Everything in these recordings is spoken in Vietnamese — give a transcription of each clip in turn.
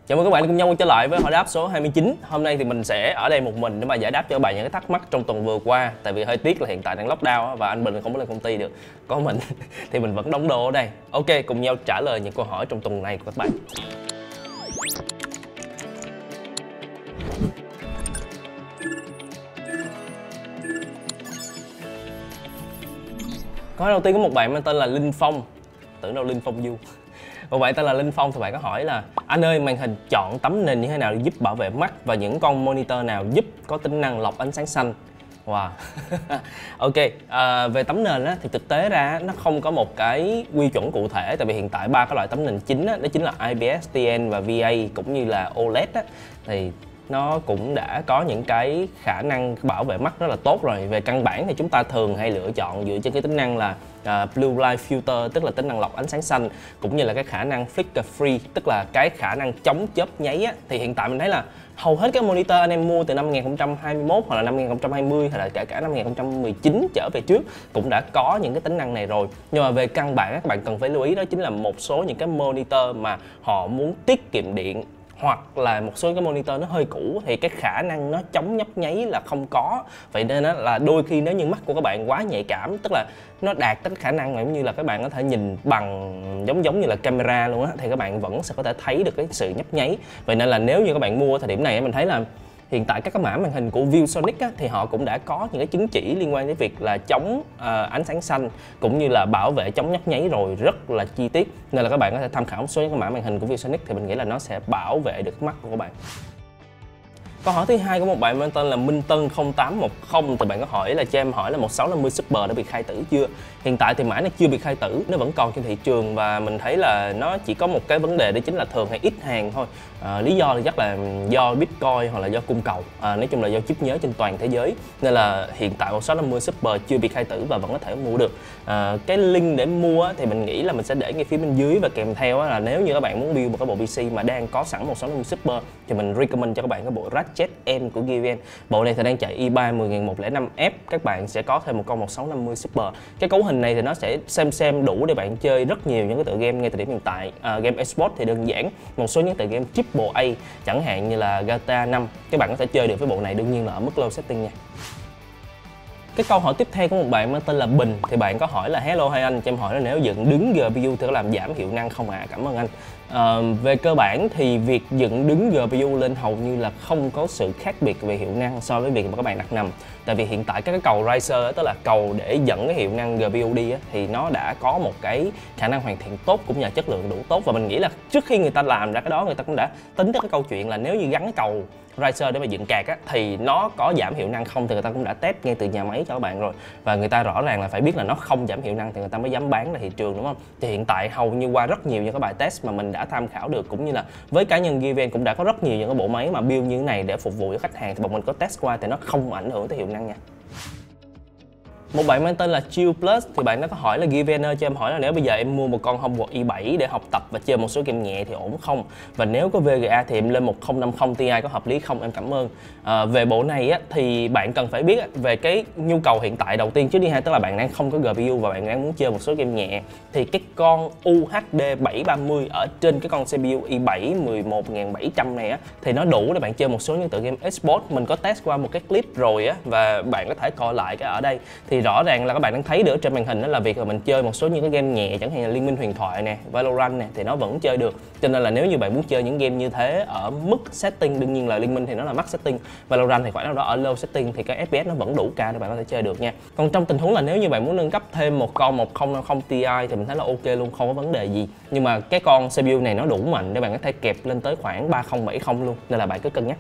Chào mừng các bạn cùng nhau quay trở lại với hỏi đáp số 29. Hôm nay thì mình sẽ ở đây một mình để mà giải đáp cho các bạn những cái thắc mắc trong tuần vừa qua. Tại vì hơi tiếc là hiện tại đang lockdown và anh Bình không có lên công ty được. Có mình thì mình vẫn đóng đồ ở đây. Ok, cùng nhau trả lời những câu hỏi trong tuần này của các bạn. Câu hỏi đầu tiên có một bạn mang tên là Linh Phong. Tưởng đâu Linh Phong Du. Một bạn tên là Linh Phong thì bạn có hỏi là: anh ơi, màn hình chọn tấm nền như thế nào để giúp bảo vệ mắt, và những con monitor nào giúp có tính năng lọc ánh sáng xanh? Wow. Ok, về tấm nền á, thì thực tế ra nó không có một cái quy chuẩn cụ thể. Tại vì hiện tại ba cái loại tấm nền chính á, đó chính là IPS, TN và VA cũng như là OLED á, thì nó cũng đã có những cái khả năng bảo vệ mắt rất là tốt rồi. Về căn bản thì chúng ta thường hay lựa chọn dựa trên cái tính năng là Blue Light Filter, tức là tính năng lọc ánh sáng xanh, cũng như là cái khả năng Flicker Free, tức là cái khả năng chống chớp nháy á. Thì hiện tại mình thấy là hầu hết các monitor anh em mua từ năm 2021 hoặc là năm 2020 hay là kể cả năm 2019 trở về trước cũng đã có những cái tính năng này rồi. Nhưng mà về căn bản các bạn cần phải lưu ý đó chính là một số những cái monitor mà họ muốn tiết kiệm điện, hoặc là một số cái monitor nó hơi cũ thì cái khả năng nó chống nhấp nháy là không có. Vậy nên là đôi khi nếu như mắt của các bạn quá nhạy cảm, tức là nó đạt tới cái khả năng giống như là các bạn có thể nhìn bằng giống như là camera luôn á, thì các bạn vẫn sẽ có thể thấy được cái sự nhấp nháy. Vậy nên là nếu như các bạn mua ở thời điểm này, mình thấy là hiện tại các cái mã màn hình của ViewSonic á, thì họ cũng đã có những cái chứng chỉ liên quan đến việc là chống ánh sáng xanh cũng như là bảo vệ chống nhấp nháy rồi, rất là chi tiết. Nên là các bạn có thể tham khảo một số những cái mã màn hình của ViewSonic thì mình nghĩ là nó sẽ bảo vệ được mắt của các bạn. Câu hỏi thứ hai của một bạn mang tên là Minh Tân 0810 thì bạn có hỏi là cho em hỏi là 1650 Super đã bị khai tử chưa? Hiện tại thì mã này chưa bị khai tử, nó vẫn còn trên thị trường và mình thấy là nó chỉ có một cái vấn đề đó chính là thường hay ít hàng thôi. Lý do thì chắc là do Bitcoin hoặc là do cung cầu, nói chung là do chip nhớ trên toàn thế giới. Nên là hiện tại 1650 Super chưa bị khai tử và vẫn có thể mua được. Cái link để mua thì mình nghĩ là mình sẽ để ngay phía bên dưới, và kèm theo là nếu như các bạn muốn build một cái bộ PC mà đang có sẵn 1650 Super thì mình recommend cho các bạn cái bộ Ratchet M của Given. Bộ này thì đang chạy i3 10105F, các bạn sẽ có thêm một con 1650 Super. Cái cấu hình này thì nó sẽ xem đủ để bạn chơi rất nhiều những cái tựa game ngay thời điểm hiện tại. Game esports thì đơn giản, một số những tựa game triple A chẳng hạn như là GTA 5 các bạn có thể chơi được với bộ này, đương nhiên là ở mức low setting nha. Cái câu hỏi tiếp theo của một bạn mang tên là Bình thì bạn có hỏi là: hello hai anh, cho em hỏi là nếu dựng đứng GPU thì có làm giảm hiệu năng không ạ? Cảm ơn anh. Về cơ bản thì việc dựng đứng GPU lên hầu như là không có sự khác biệt về hiệu năng so với việc mà các bạn đặt nằm. Tại vì hiện tại các cái cầu Riser, tức là cầu để dẫn cái hiệu năng GPU đi á, thì nó đã có một cái khả năng hoàn thiện tốt cũng như là chất lượng đủ tốt. Và mình nghĩ là trước khi người ta làm ra cái đó, người ta cũng đã tính tới cái câu chuyện là nếu như gắn cái cầu Riser để mà dựng card á, thì nó có giảm hiệu năng không, thì người ta cũng đã test ngay từ nhà máy cho các bạn rồi. Và người ta rõ ràng là phải biết là nó không giảm hiệu năng thì người ta mới dám bán ra thị trường, đúng không? Thì hiện tại hầu như qua rất nhiều những cái bài test mà mình đã tham khảo được, cũng như là với cá nhân Given cũng đã có rất nhiều những cái bộ máy mà build như thế này để phục vụ cho khách hàng, thì bọn mình có test qua thì nó không ảnh hưởng tới hiệu năng nha. Một bạn mang tên là Chill Plus thì bạn đã có hỏi là: Givener cho em hỏi là nếu bây giờ em mua một con Hogwarts i7 để học tập và chơi một số game nhẹ thì ổn không? Và nếu có VGA thì em lên 1050 Ti có hợp lý không? Em cảm ơn. Về bộ này á, thì bạn cần phải biết về cái nhu cầu hiện tại đầu tiên trước đi ha, tức là bạn đang không có GPU và bạn đang muốn chơi một số game nhẹ, thì cái con UHD 730 ở trên cái con CPU i7 11700 này á, thì nó đủ để bạn chơi một số những tựa game esports. Mình có test qua một cái clip rồi á, và bạn có thể coi lại cái ở đây. Thì rõ ràng là các bạn đang thấy được trên màn hình đó là việc là mình chơi một số những cái game nhẹ chẳng hạn như Liên Minh Huyền Thoại nè, Valorant nè, thì nó vẫn chơi được. Cho nên là nếu như bạn muốn chơi những game như thế ở mức setting, đương nhiên là Liên Minh thì nó là max setting, Valorant thì khoảng nào đó ở low setting, thì cái FPS nó vẫn đủ cao để bạn có thể chơi được nha. Còn trong tình huống là nếu như bạn muốn nâng cấp thêm một con 1050 Ti thì mình thấy là ok luôn, không có vấn đề gì. Nhưng mà cái con CPU này nó đủ mạnh để bạn có thể kẹp lên tới khoảng 3070 luôn, nên là bạn cứ cân nhắc.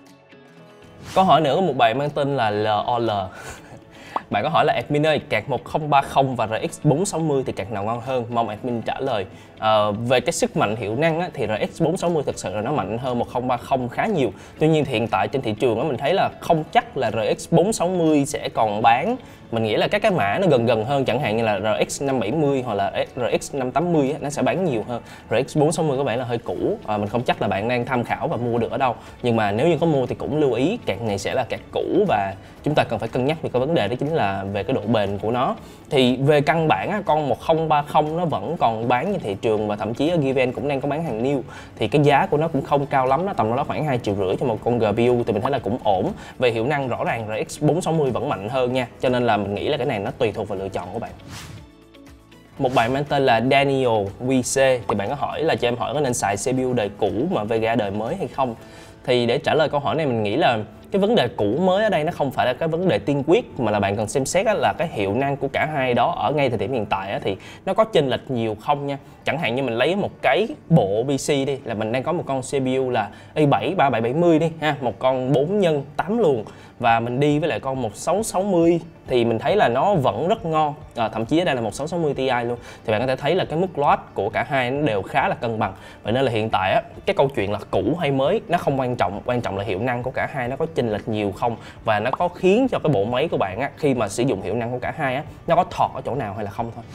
Câu hỏi nữa của một bạn mang tên là LOL. Bạn có hỏi là: admin ơi, card 1030 và RX 460 thì card nào ngon hơn? Mong admin trả lời. Về cái sức mạnh hiệu năng á, thì RX 460 thực sự là nó mạnh hơn 1030 khá nhiều. Tuy nhiên thì hiện tại trên thị trường á, mình thấy là không chắc là RX 460 sẽ còn bán. Mình nghĩ là các cái mã nó gần hơn, chẳng hạn như là RX 570 hoặc là RX 580 á, nó sẽ bán nhiều hơn. RX 460 có vẻ là hơi cũ, mình không chắc là bạn đang tham khảo và mua được ở đâu. Nhưng mà nếu như có mua thì cũng lưu ý card này sẽ là card cũ, và chúng ta cần phải cân nhắc về cái vấn đề đó chính là về cái độ bền của nó. Thì về căn bản á, con 1030 nó vẫn còn bán trên thị trường và thậm chí ở Given cũng đang có bán hàng new. Thì cái giá của nó cũng không cao lắm, nó tầm đó khoảng 2,5 triệu cho một con GPU thì mình thấy là cũng ổn. Về hiệu năng rõ ràng RX 460 vẫn mạnh hơn nha. Cho nên là mình nghĩ là cái này nó tùy thuộc vào lựa chọn của bạn. Một bạn mang tên là Daniel VC thì bạn có hỏi là cho em hỏi có nên xài CPU đời cũ mà Vega đời mới hay không. Thì để trả lời câu hỏi này mình nghĩ là cái vấn đề cũ mới ở đây nó không phải là cái vấn đề tiên quyết, mà là bạn cần xem xét là cái hiệu năng của cả hai đó ở ngay thời điểm hiện tại thì nó có chênh lệch nhiều không nha. Chẳng hạn như mình lấy một cái bộ PC đi, là mình đang có một con CPU là i7 3770 đi ha, một con 4x8 luồng, và mình đi với lại con 1660 thì mình thấy là nó vẫn rất ngon. Thậm chí ở đây là 1660 Ti luôn, thì bạn có thể thấy là cái mức load của cả hai nó đều khá là cân bằng. Vậy nên là hiện tại á, cái câu chuyện là cũ hay mới nó không quan trọng, quan trọng là hiệu năng của cả hai nó có chênh lệch nhiều không, và nó có khiến cho cái bộ máy của bạn á, khi mà sử dụng hiệu năng của cả hai á, nó có thọt ở chỗ nào hay là không thôi.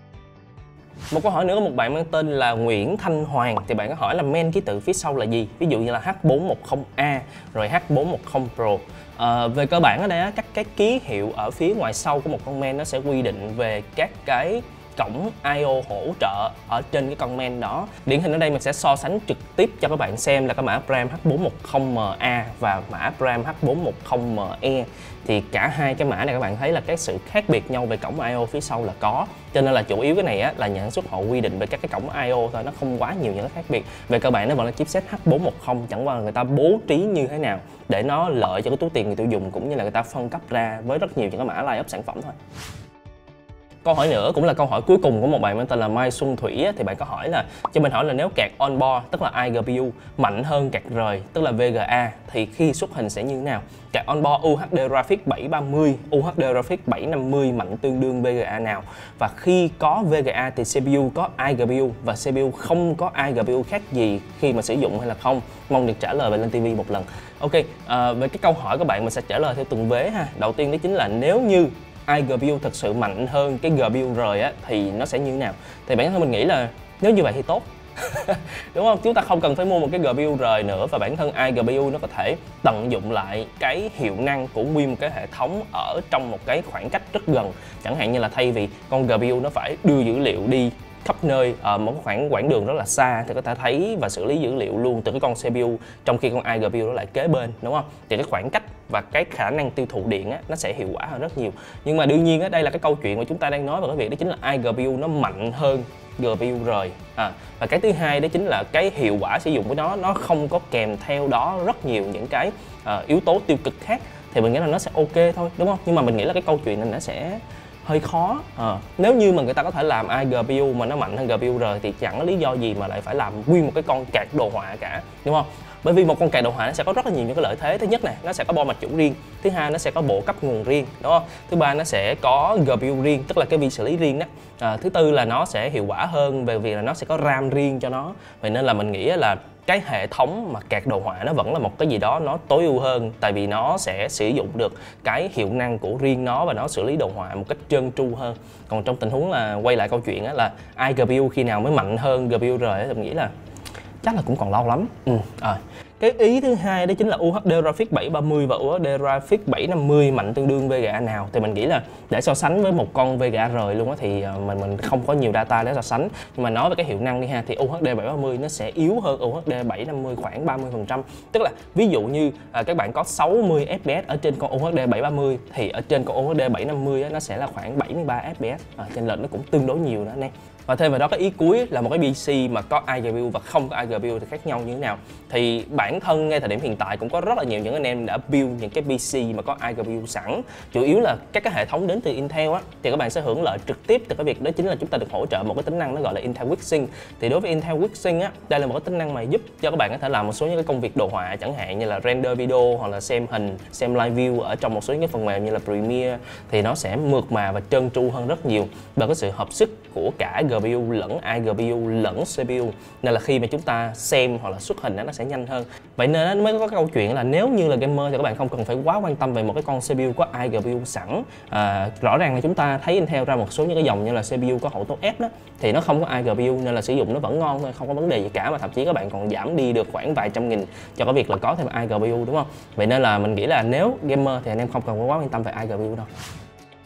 Một câu hỏi nữa của một bạn mang tên là Nguyễn Thanh Hoàng thì bạn có hỏi là main ký tự phía sau là gì, ví dụ như là H410A rồi H410 Pro. Về cơ bản ở đây các cái ký hiệu ở phía ngoài sau của một con main nó sẽ quy định về các cái cổng I/O hỗ trợ ở trên cái con main đó. Điển hình ở đây mình sẽ so sánh trực tiếp cho các bạn xem là cái mã RAM H410A và mã RAM H410ME. Thì cả hai cái mã này các bạn thấy là cái sự khác biệt nhau về cổng I/O phía sau là có. Cho nên là chủ yếu cái này á, là nhà sản xuất họ quy định về các cái cổng I/O thôi, nó không quá nhiều những cái khác biệt. Về cơ bản nó vẫn là chipset H410, chẳng qua là người ta bố trí như thế nào để nó lợi cho cái túi tiền người tiêu dùng, cũng như là người ta phân cấp ra với rất nhiều những cái mã line-up sản phẩm thôi. Câu hỏi nữa cũng là câu hỏi cuối cùng của một bạn mang tên là Mai Xuân Thủy thì bạn có hỏi là cho mình hỏi là nếu card onboard tức là iGPU mạnh hơn card rời tức là VGA thì khi xuất hình sẽ như thế nào? Card onboard UHD Graphics 730, UHD Graphics 750 mạnh tương đương VGA nào? Và khi có VGA thì CPU có iGPU và CPU không có iGPU khác gì khi mà sử dụng hay là không? Mong được trả lời về Lên TV một lần. Ok, về cái câu hỏi của bạn mình sẽ trả lời theo từng vế ha. Đầu tiên đó chính là nếu như iGPU thực sự mạnh hơn cái GPU rời á thì nó sẽ như thế nào? Thì bản thân mình nghĩ là nếu như vậy thì tốt. Đúng không? Chúng ta không cần phải mua một cái GPU rời nữa, và bản thân iGPU nó có thể tận dụng lại cái hiệu năng của nguyên một cái hệ thống ở trong một cái khoảng cách rất gần. Chẳng hạn như là thay vì con GPU nó phải đưa dữ liệu đi khắp nơi ở một quãng đường rất là xa thì có thể thấy và xử lý dữ liệu luôn từ cái con CPU, trong khi con iGPU nó lại kế bên, đúng không? Thì cái khoảng cách và cái khả năng tiêu thụ điện á, nó sẽ hiệu quả hơn rất nhiều. Nhưng mà đương nhiên á, đây là cái câu chuyện mà chúng ta đang nói về cái việc đó chính là iGPU nó mạnh hơn GPU rời. Và cái thứ hai đó chính là cái hiệu quả sử dụng của nó không có kèm theo đó rất nhiều những cái yếu tố tiêu cực khác, thì mình nghĩ là nó sẽ ok thôi, đúng không? Nhưng mà mình nghĩ là cái câu chuyện này nó sẽ hơi khó. Nếu như mà người ta có thể làm iGPU mà nó mạnh hơn GPU rồi thì chẳng có lý do gì mà lại phải làm nguyên một cái con card đồ họa cả, đúng không? Bởi vì một con card đồ họa nó sẽ có rất là nhiều những cái lợi thế. Thứ nhất này, nó sẽ có bo mạch chủ riêng. Thứ hai, nó sẽ có bộ cấp nguồn riêng, đúng không? Thứ ba, nó sẽ có GPU riêng, tức là cái vi xử lý riêng đó. Thứ tư là nó sẽ hiệu quả hơn về việc là nó sẽ có RAM riêng cho nó. Vậy nên là mình nghĩ là cái hệ thống mà card đồ họa nó vẫn là một cái gì đó nó tối ưu hơn, tại vì nó sẽ sử dụng được cái hiệu năng của riêng nó và nó xử lý đồ họa một cách trơn tru hơn. Còn trong tình huống là quay lại câu chuyện á, là iGPU khi nào mới mạnh hơn GPU rồi thì mình nghĩ là chắc là cũng còn lâu lắm. Cái ý thứ hai đó chính là UHD Graphics 730 và UHD Graphics 750 mạnh tương đương VGA nào? Thì mình nghĩ là để so sánh với một con VGA rời luôn á thì mình không có nhiều data để so sánh. Nhưng mà nói về cái hiệu năng đi ha, thì UHD 730 nó sẽ yếu hơn UHD 750 khoảng 30%. Tức là ví dụ như các bạn có 60 FPS ở trên con UHD 730 thì ở trên con UHD 750 á, nó sẽ là khoảng 73 FPS. Chênh lệch nó cũng tương đối nhiều đó anh em. Và thêm vào đó cái ý cuối là một cái PC mà có iGPU và không có iGPU thì khác nhau như thế nào? Thì bản thân ngay thời điểm hiện tại cũng có rất là nhiều những anh em đã build những cái PC mà có iGPU sẵn. Chủ yếu là các cái hệ thống đến từ Intel á, thì các bạn sẽ hưởng lợi trực tiếp từ cái việc đó chính là chúng ta được hỗ trợ một cái tính năng nó gọi là Intel QuickSync. Thì đối với Intel QuickSync á, đây là một cái tính năng mà giúp cho các bạn có thể làm một số những cái công việc đồ họa, chẳng hạn như là render video hoặc là xem hình, xem live view ở trong một số những cái phần mềm như là Premiere, thì nó sẽ mượt mà và trơn tru hơn rất nhiều bởi cái sự hợp sức của cả GPU lẫn iGPU lẫn CPU, nên là khi mà chúng ta xem hoặc là xuất hình nó sẽ nhanh hơn. Vậy nên mới có cái câu chuyện là nếu như là gamer thì các bạn không cần phải quá quan tâm về một cái con CPU có iGPU sẵn. Rõ ràng là chúng ta thấy Intel ra một số những cái dòng như là CPU có hậu tố F đó thì nó không có iGPU nên là sử dụng nó vẫn ngon thôi, không có vấn đề gì cả, mà thậm chí các bạn còn giảm đi được khoảng vài trăm nghìn cho cái việc là có thêm iGPU, đúng không? Vậy nên là mình nghĩ là nếu gamer thì anh em không cần quá quan tâm về iGPU đâu.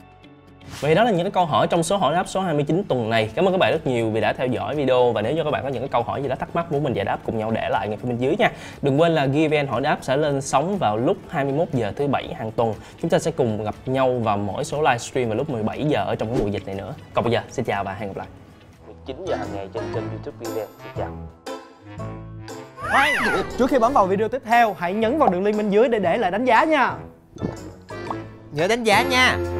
Vậy đó là những cái câu hỏi trong số hỏi đáp số 29 tuần này. Cảm ơn các bạn rất nhiều vì đã theo dõi video, và nếu như các bạn có những cái câu hỏi gì đó thắc mắc muốn mình giải đáp cùng nhau để lại ngay phía bên dưới nha. Đừng quên là Given hỏi đáp sẽ lên sóng vào lúc 21 giờ thứ bảy hàng tuần. Chúng ta sẽ cùng gặp nhau vào mỗi số livestream vào lúc 17 giờ ở trong cái mùa dịch này nữa. Còn bây giờ xin chào và hẹn gặp lại. 19 giờ hàng ngày trên kênh YouTube Given. Xin chào. Khoan, trước khi bấm vào video tiếp theo, hãy nhấn vào đường link bên dưới để lại đánh giá nha. Nhớ đánh giá nha.